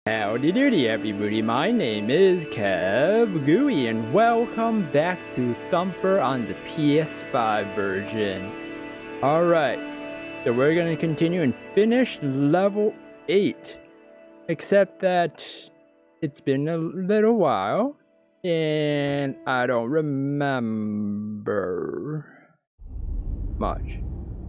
Howdy doody everybody, my name is Kev Gooey and welcome back to Thumper on the PS5 version. Alright, so we're gonna continue and finish level 8. Except that it's been a little while and I don't remember much.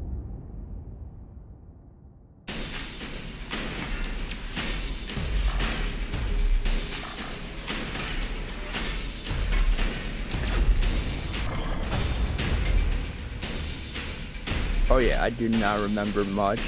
Oh yeah, I do not remember much.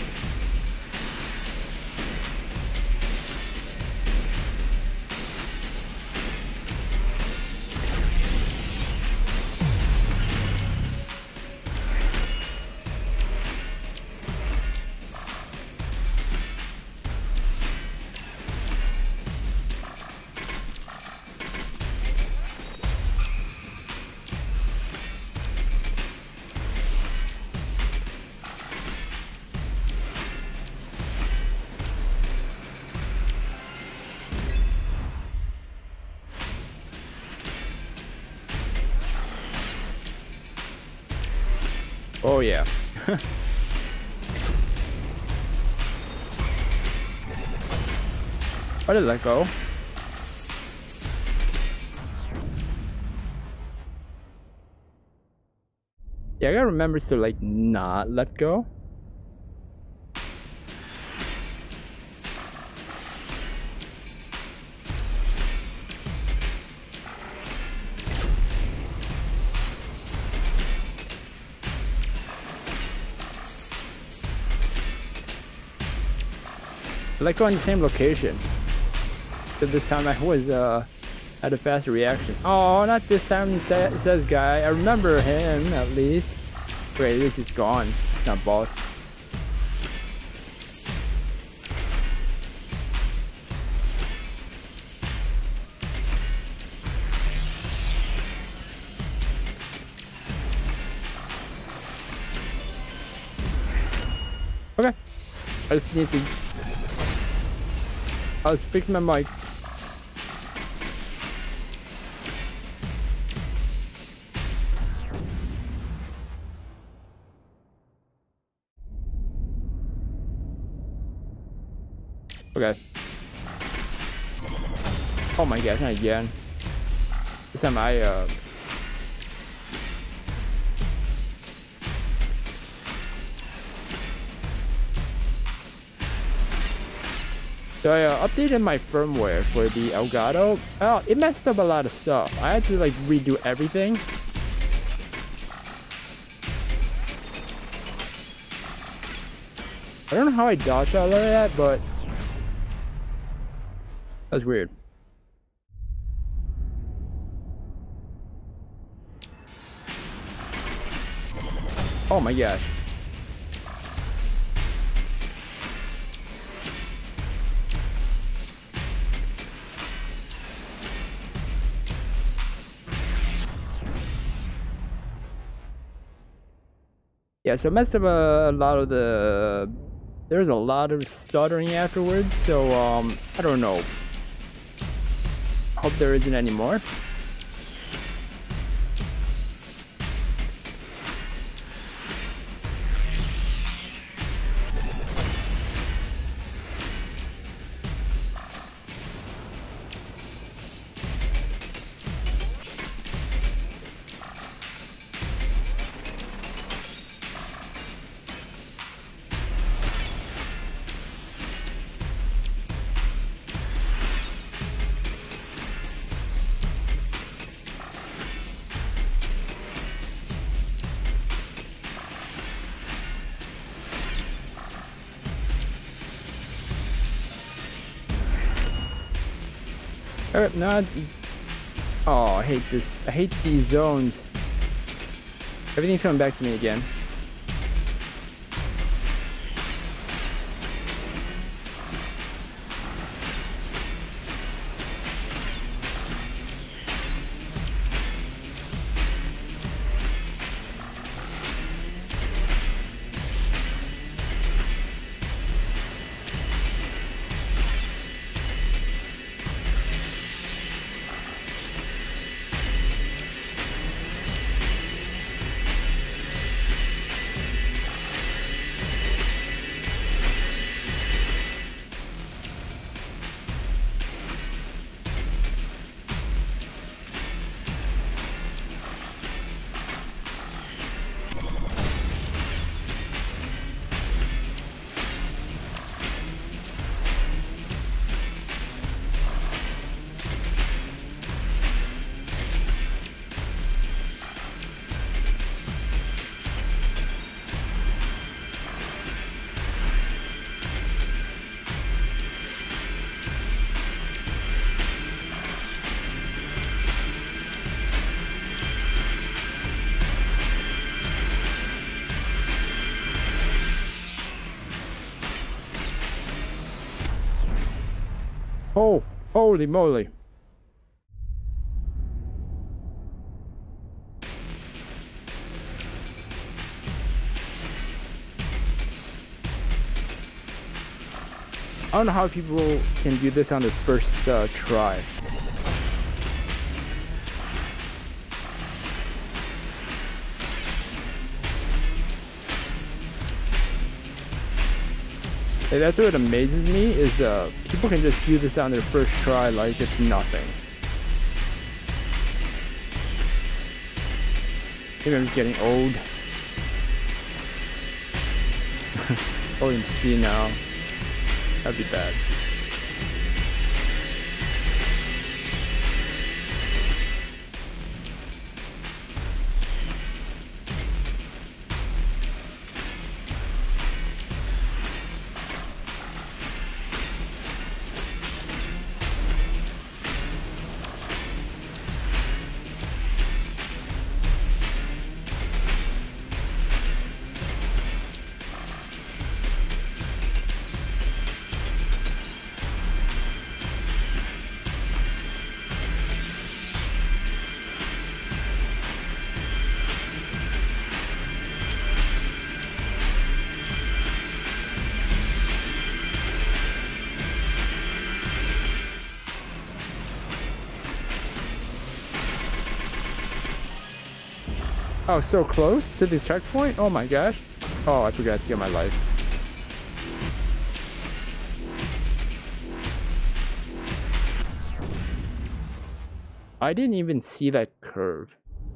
Oh yeah. Why did that go? Yeah, I gotta remember to like not let go. I like going to the same location. So this time I was had a faster reaction. Oh, not this time, it says guy. I remember him at least. Wait, at least he's gone. It's not boss. Okay. I just need to. I'll fix my mic. Okay. Oh my gosh, not again. This time So I updated my firmware for the Elgato. Oh, it messed up a lot of stuff. I had to like redo everything. I don't know how I dodged all of that, but that was weird. Oh my gosh. Yeah, so I messed up a lot of the... There's a lot of stuttering afterwards, so I don't know. Hope there isn't any more. Alright, no. Oh, I hate this. I hate these zones. Everything's coming back to me again. Oh, holy moly. I don't know how people can do this on their first try. Hey, that's what amazes me is people can just do this on their first try like it's nothing. Maybe I'm just getting old. Oh, you can see now. That'd be bad. Oh, so close to this checkpoint? Oh my gosh. Oh, I forgot to get my life. I didn't even see that curve.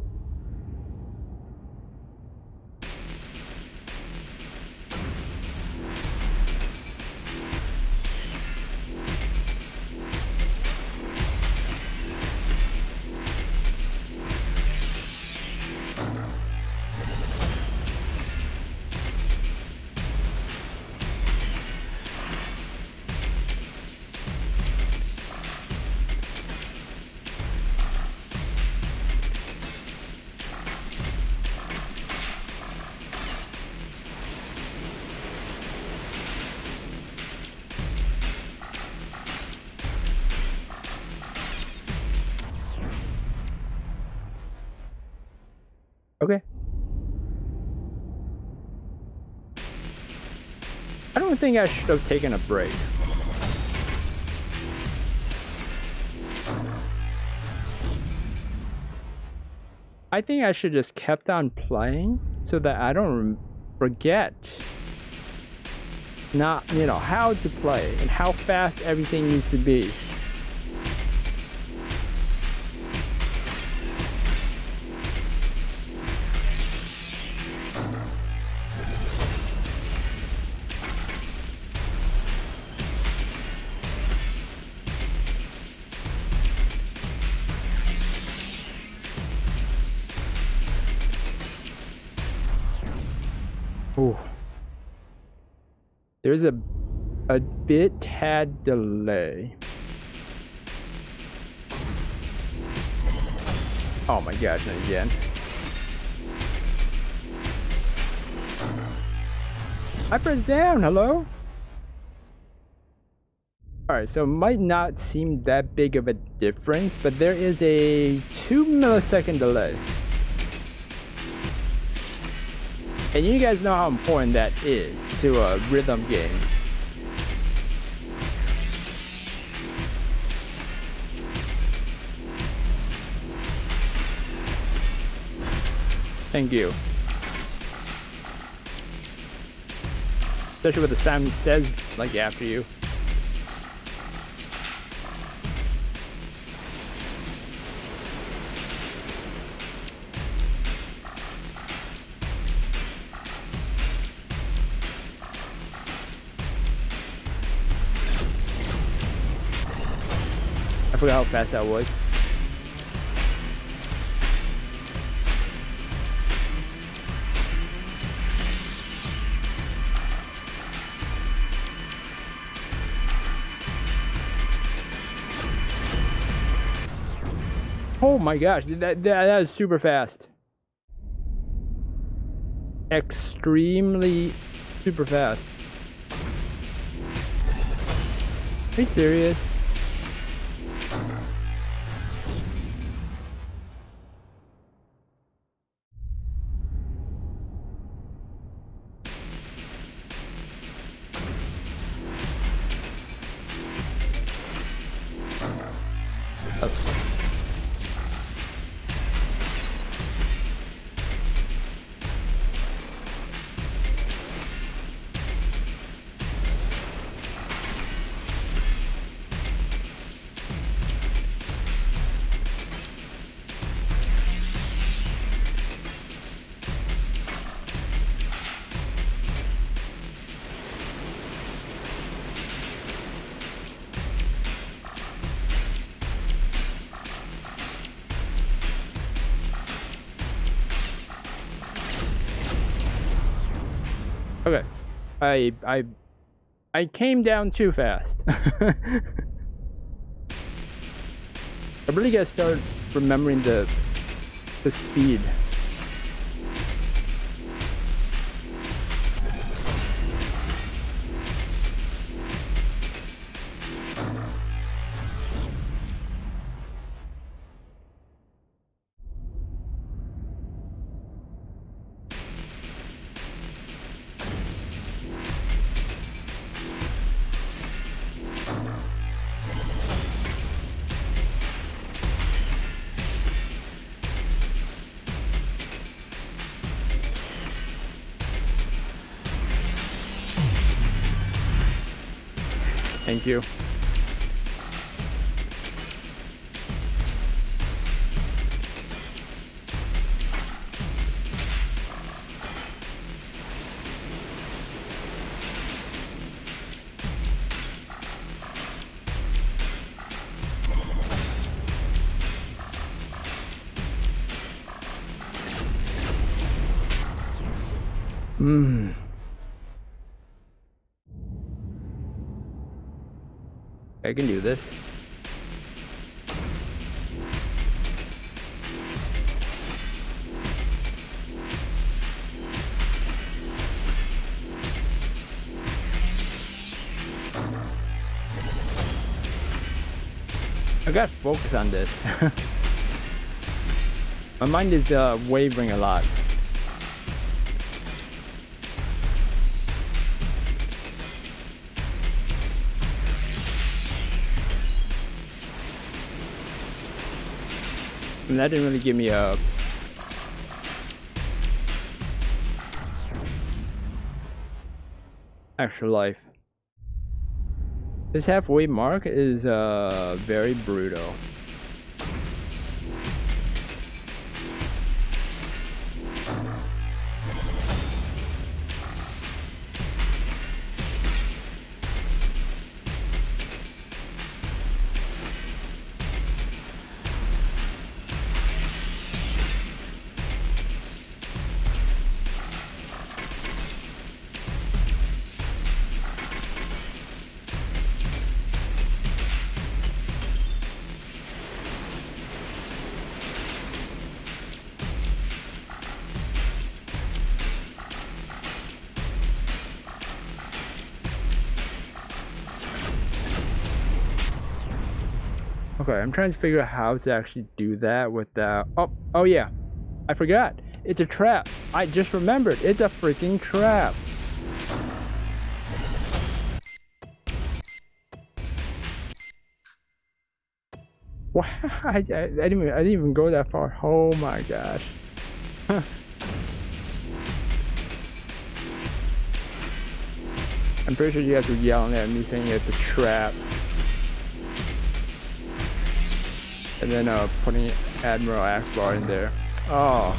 Okay. I don't think I should have taken a break. I think I should just kept on playing so that I don't forget how to play and how fast everything needs to be. Ooh. There's a tad delay. Oh my gosh, not again. I pressed down, hello? Alright, so it might not seem that big of a difference, but there is a 2-millisecond delay. And you guys know how important that is to a rhythm game. Thank you. Especially with the sound he says, like, after you. I forgot how fast that was. Oh my gosh, that is super fast. Extremely super fast. Are you serious? Okay. I came down too fast. I really gotta start remembering the speed. Thank you. I can do this. I got focus on this. My mind is wavering a lot. And that didn't really give me a extra life. This halfway mark is very brutal. Okay, I'm trying to figure out how to actually do that without... Oh yeah, I forgot. It's a trap. I just remembered. It's a freaking trap. Wow, I didn't even go that far. Oh my gosh. I'm pretty sure you guys were yelling at me saying it's a trap. And then putting Admiral Ackbar in there. Oh.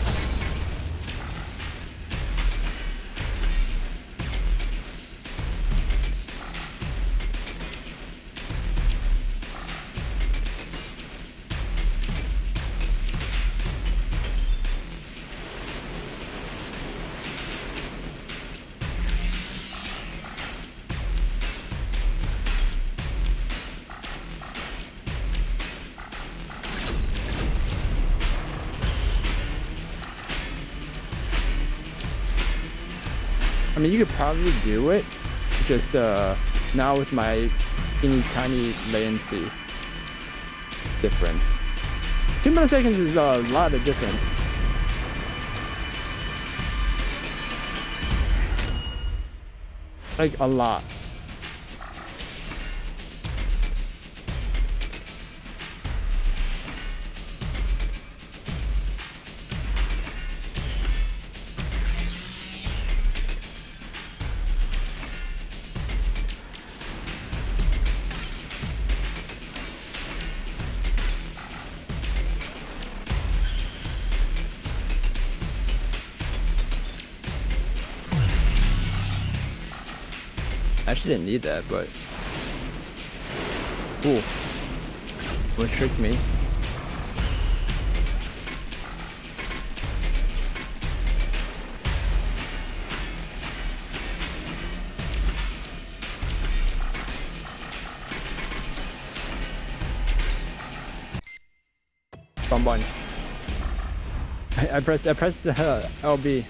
I mean, you could probably do it, just now with my teeny tiny latency difference. 2 milliseconds is a lot of difference. Like a lot. I actually didn't need that, but... Ooh. What tricked me? Bonbon. I pressed the LB.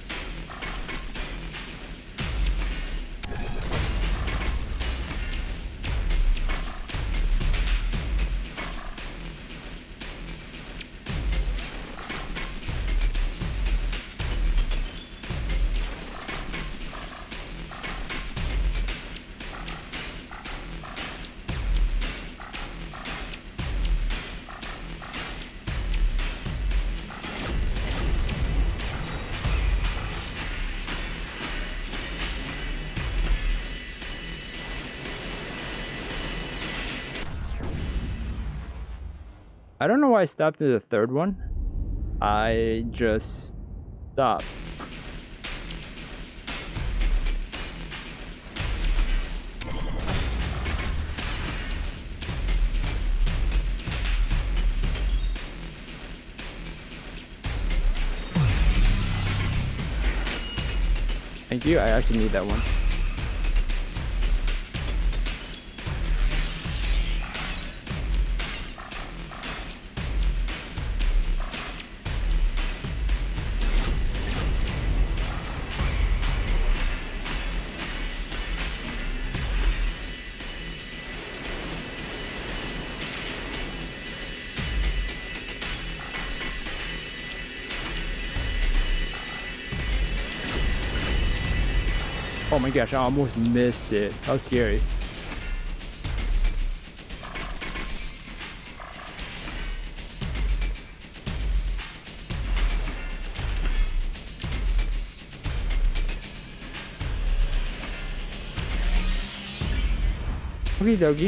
I don't know why I stopped at the third one. I just stopped. Thank you, I actually need that one. Oh my gosh, I almost missed it. That was scary. Okie dokie.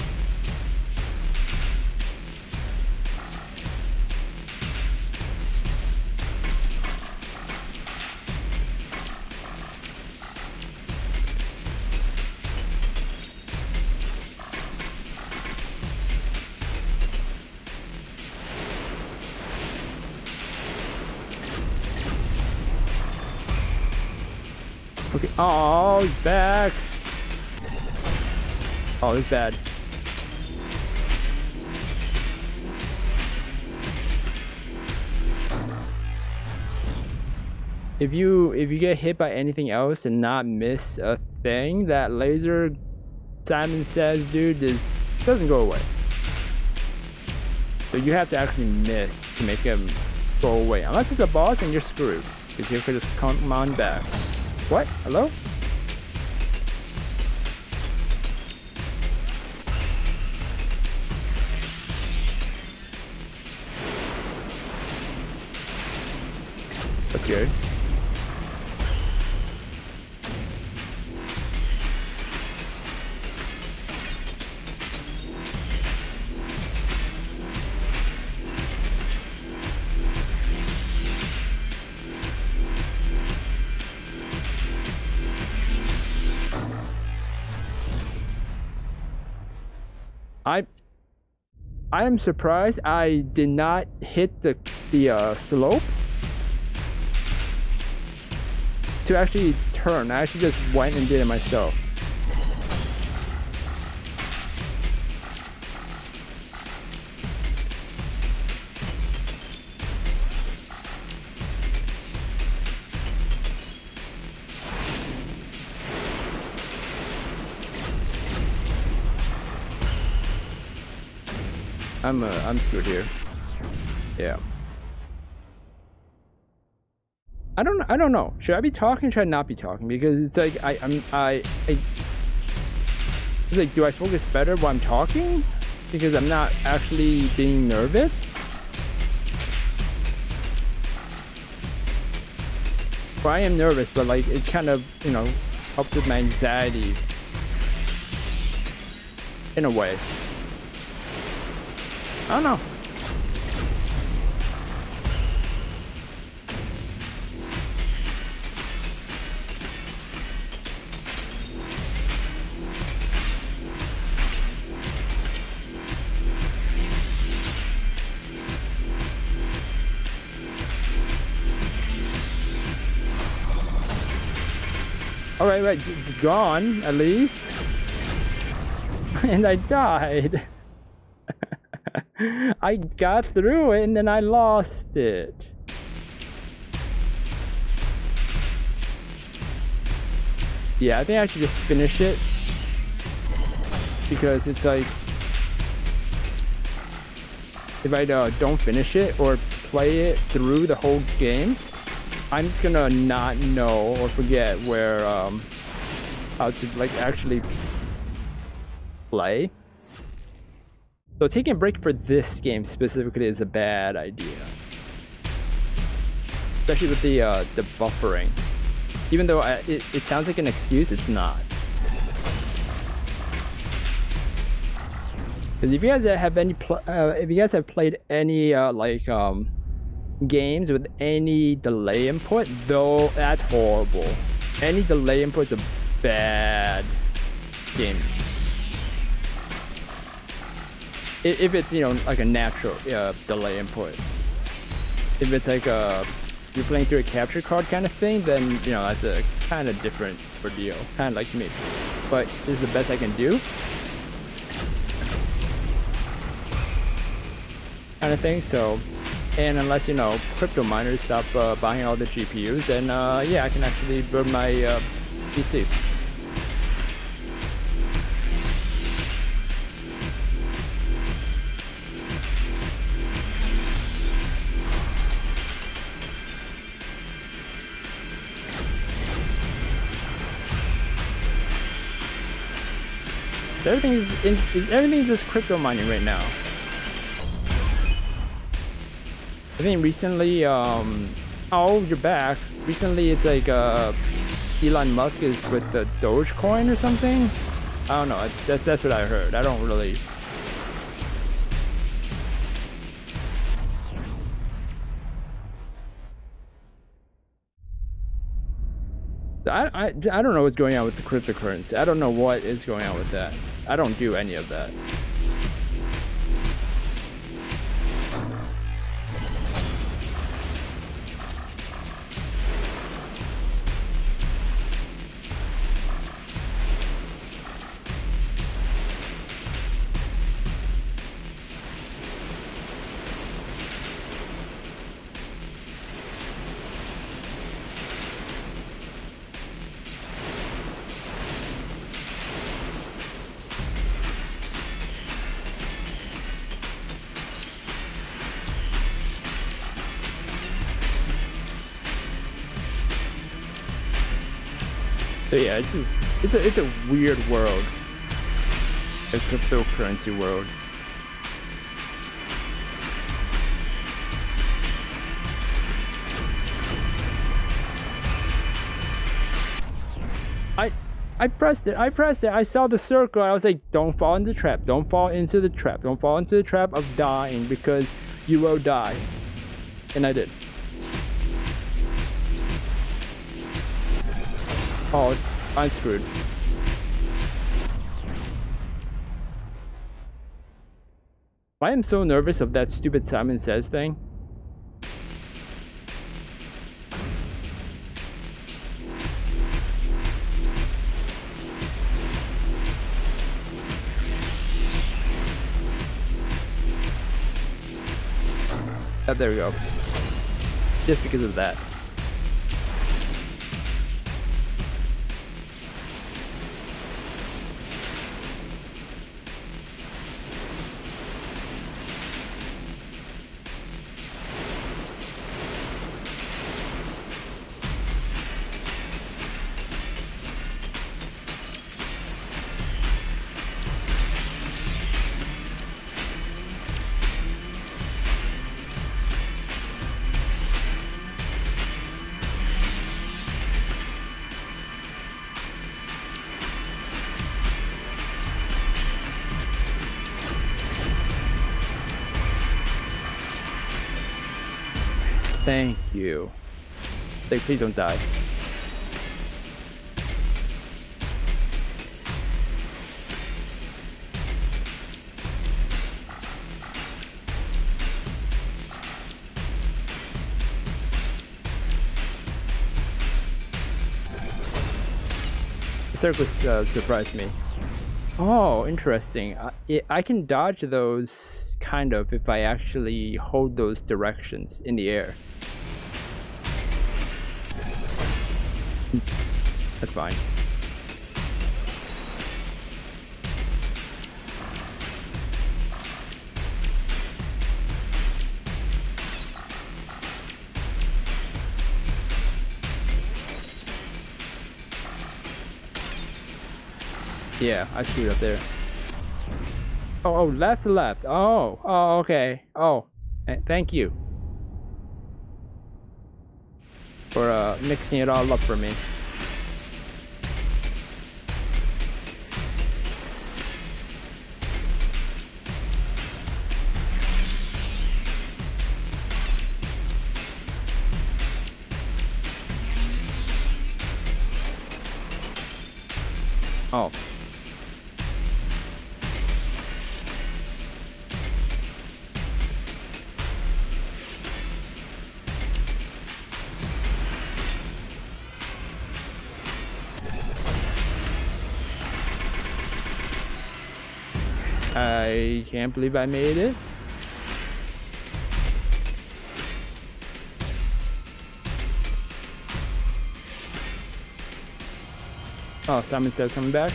Okay. Oh, he's back. Oh, it's bad. If you get hit by anything else and not miss a thing, that laser, Simon says, dude, doesn't go away. So you have to actually miss to make him go away. Unless it's a boss, and you're screwed. Because you could just come on back. What? Hello? That's good. I am surprised I did not hit the slope to actually turn. I actually just went and did it myself. I'm screwed here. Yeah. I don't know. Should I be talking? Should I not be talking? Because it's like it's like, do I focus better while I'm talking? Because I'm not actually being nervous. Well, I am nervous, but like it kind of, you know, helps with my anxiety in a way. I don't know. Alright, right, gone at least. And I died. I got through it and then I lost it. Yeah, I think I should just finish it. Because it's like, if I don't finish it or play it through the whole game, I'm just gonna not know or forget where, how to like actually play. So taking a break for this game specifically is a bad idea. Especially with the buffering. Even though it sounds like an excuse, it's not. Because if you guys have any, if you guys have played any games with any delay input, though that's horrible. Any delay input is a bad game. If it's, you know, like a natural delay input. If it's like you're playing through a capture card kind of thing, then, you know, that's a kind of different ordeal. Kind of like me. But this is the best I can do. Kind of thing. So, and unless, you know, crypto miners stop buying all the GPUs, then yeah, I can actually build my PC. Everything is just crypto mining right now. I think recently, oh, you're back. Recently, it's like Elon Musk is with the Dogecoin or something. I don't know. That's what I heard. I don't really. I don't know what's going on with the cryptocurrency. I don't know what is going on with that. I don't do any of that. So yeah, it's a weird world, a cryptocurrency world. I pressed it. I saw the circle. I was like, don't fall into the trap. Don't fall into the trap. Don't fall into the trap of dying because you will die. And I did. Oh, I'm screwed. I am so nervous of that stupid Simon Says thing. Oh, there we go. Just because of that. Thank you. Like, please don't die. The circus surprised me. Oh, interesting. I can dodge those kind of, if I actually hold those directions in the air. That's fine. Yeah, I screwed up there. Oh, that's left. Oh, okay. Oh, thank you for mixing it all up for me. Oh. I can't believe I made it. Oh, Simon says coming back.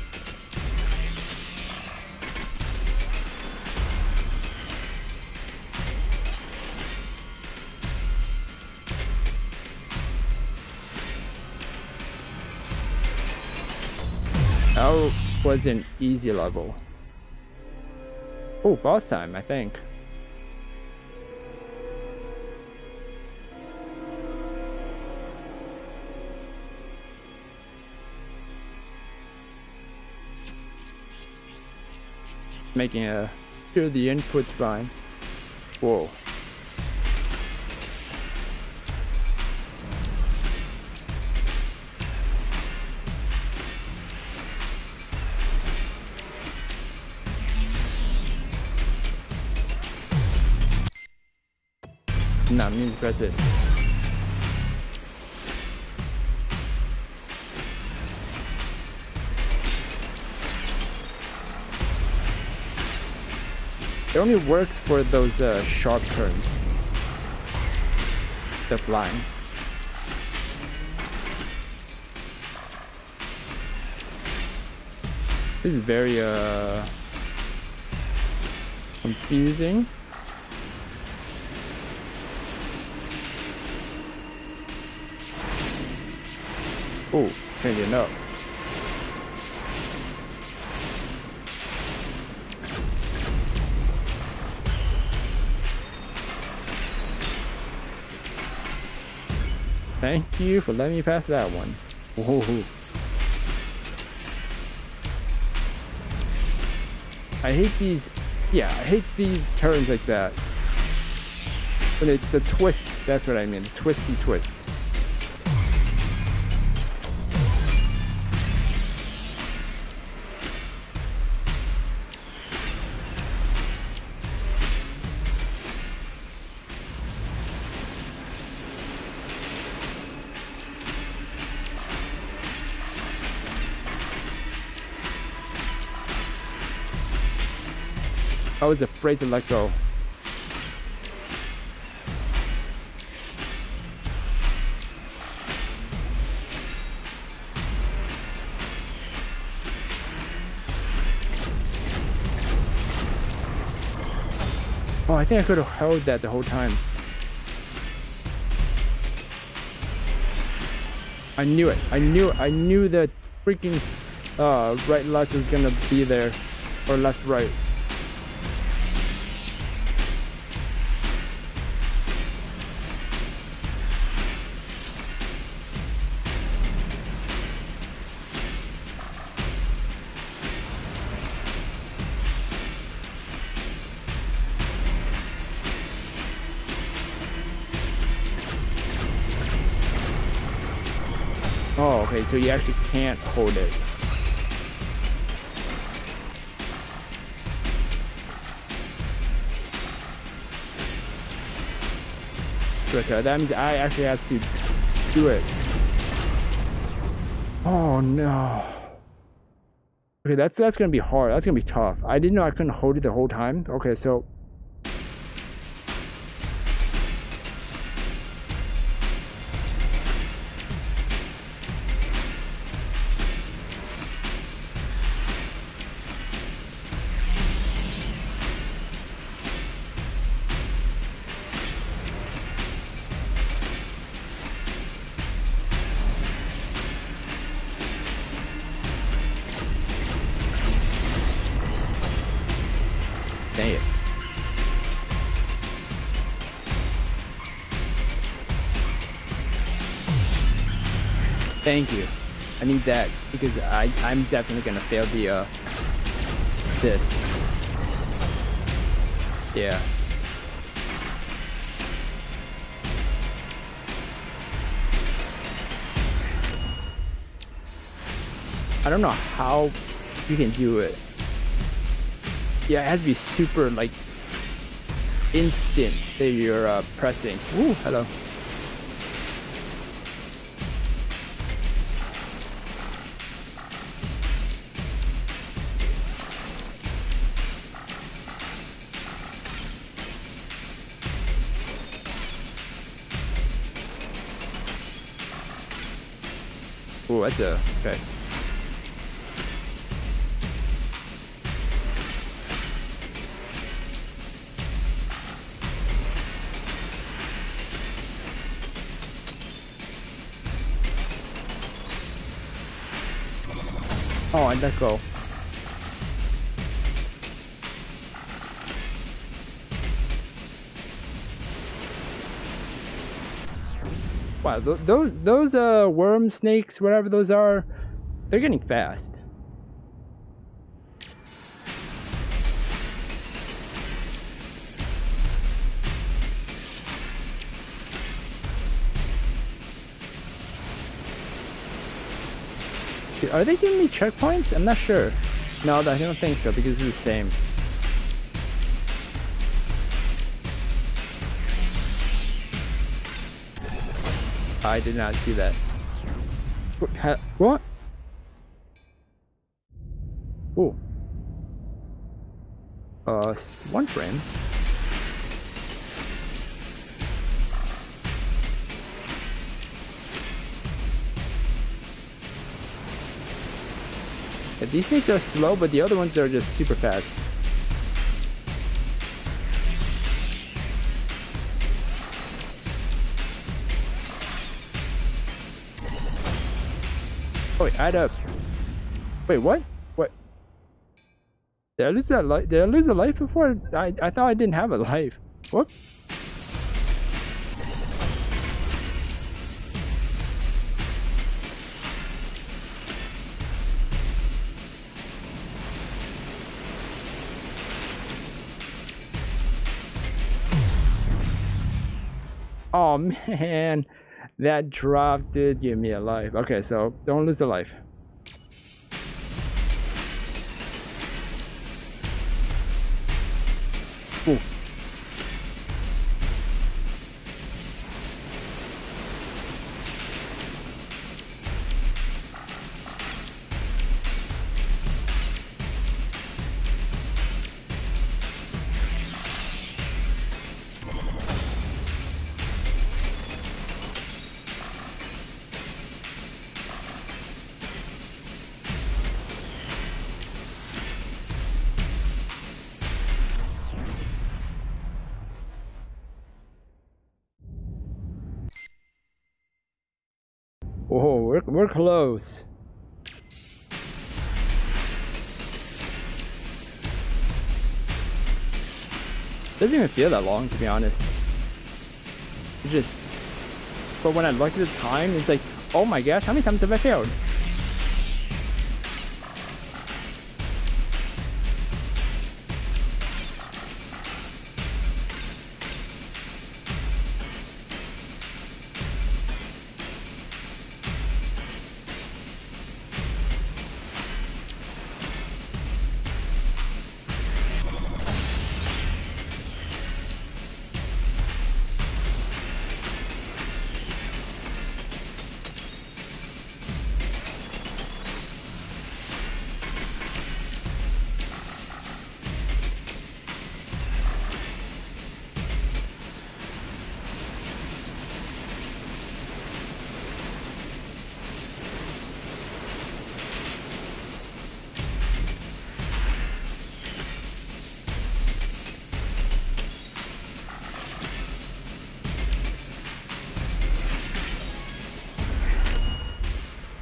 That was an easy level. Oh, boss time, I think. Making sure the input's fine. Whoa. No, means press it. It only works for those sharp turns. The flying. This is very confusing. Oh, change it up. Thank you for letting me pass that one. Whoa. I hate these, yeah, I hate these turns like that. When it's the twist, that's what I mean, the twisty twists. I was afraid to let go. Oh, I think I could have held that the whole time. I knew it. I knew that freaking right left was gonna be there, or left right. Oh, okay, so you actually can't hold it. Okay, that means I actually have to do it. Oh no. Okay, that's gonna be hard. That's gonna be tough. I didn't know I couldn't hold it the whole time. Okay, so dang it. Thank you. I need that because I'm definitely gonna fail the this. Yeah. I don't know how you can do it. Yeah, it has to be super like instant that you're pressing. Ooh, hello. Ooh, that's a okay. Oh, and let's go. Wow, those worm snakes, whatever those are, they're getting fast. Are they giving me checkpoints? I'm not sure. No, I don't think so because it's the same. I did not see that. What? Oh. 1 frame. Yeah, these things are slow, but the other ones are just super fast. Oh, wait, add up. Wait, what? What? Did I lose that life? Did I lose a life before? I thought I didn't have a life. Whoops. Oh man, that drop did give me a life. Okay, so don't lose a life. Ooh. Oh, we're close. Doesn't even feel that long, to be honest. It just, but when I look at the time, it's like, oh my gosh, how many times have I failed?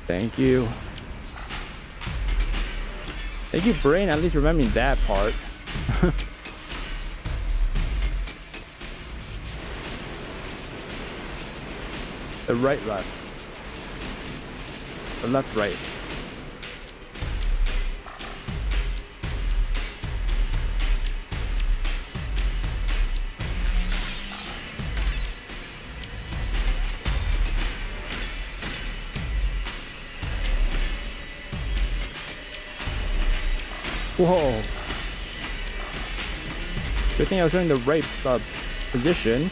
Thank you. Thank you, brain, at least remembering that part. The right, left. The left, right. Whoa. Good thing I was in the right position.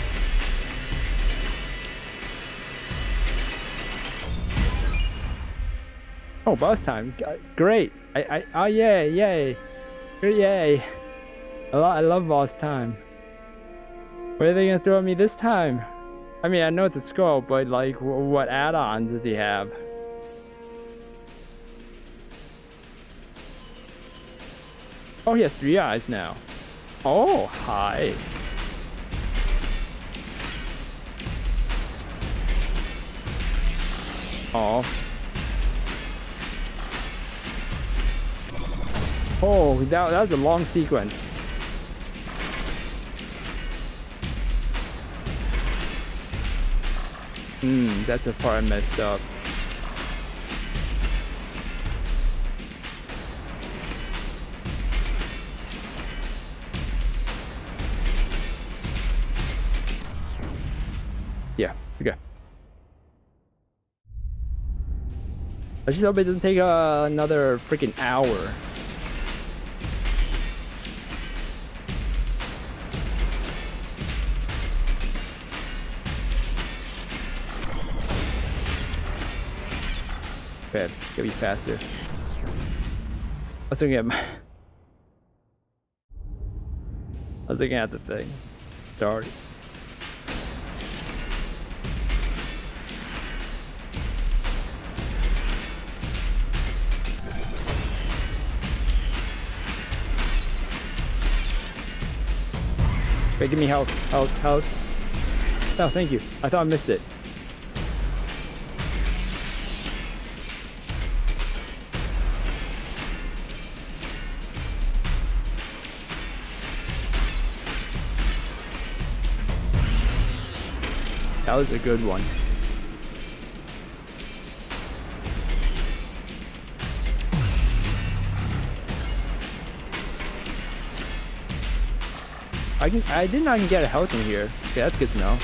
Oh, boss time. Great. Oh, yay, yay. Yay. I love boss time. What are they gonna throw at me this time? I mean, I know it's a skull, but like, what add-ons does he have? Oh, he has 3 eyes now. Oh, hi. Oh. Oh, that was a long sequence. That's the part I messed up. Yeah, okay. I just hope it doesn't take another freaking hour. Okay, gotta be faster. Let's look at my. I was looking at the thing. Sorry. Wait, give me health, health. Oh, thank you. I thought I missed it. That was a good one. I didn't know I can get a health in here. Okay, that's good to know.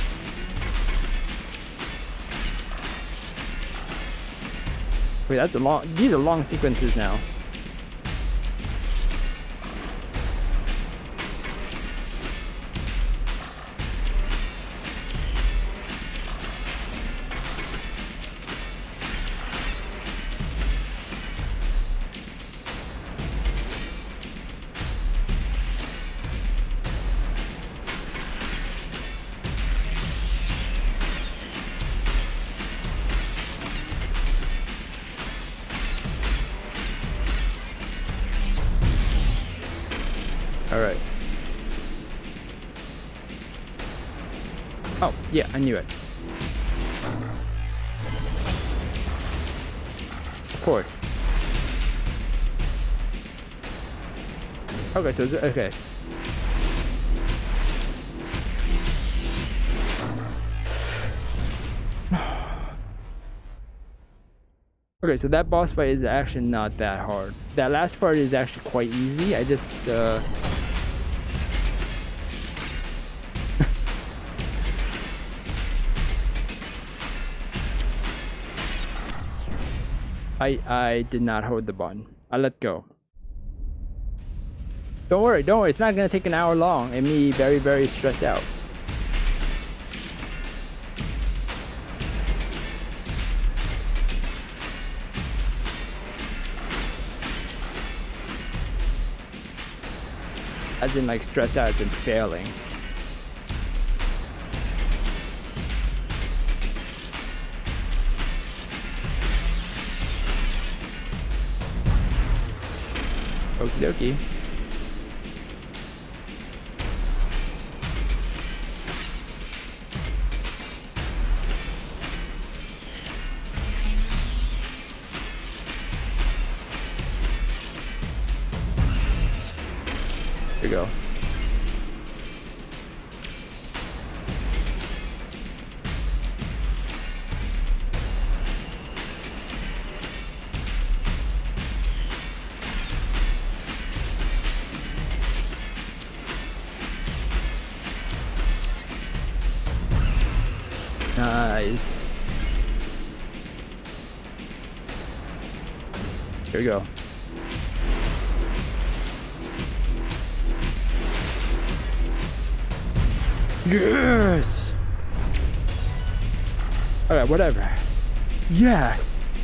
Wait, that's a long. These are long sequences now. Alright. Oh, yeah, I knew it. Of course. Okay, so it's okay. Okay, so that boss fight is actually not that hard. That last part is actually quite easy. I just I did not hold the button. I let go. Don't worry, it's not gonna take an hour long and me very, very stressed out. As in like stressed out as in failing. Okie dokie. Nice. Here we go. Yes! Alright, whatever. Yes!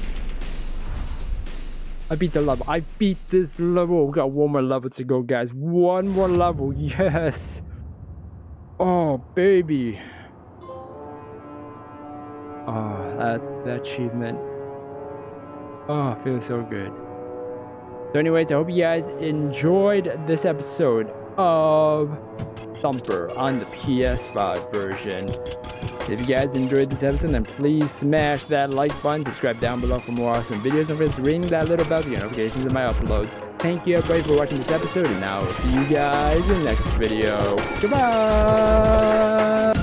I beat the level. I beat this level. We got one more level to go, guys. One more level. Yes! Oh, baby. Oh, that achievement. Oh, it feels so good. So anyways, I hope you guys enjoyed this episode of Thumper on the PS5 version. If you guys enjoyed this episode, then please smash that like button, subscribe down below for more awesome videos, and please ring that little bell to get notifications of my uploads. Thank you everybody for watching this episode, and now I'll see you guys in the next video. Goodbye!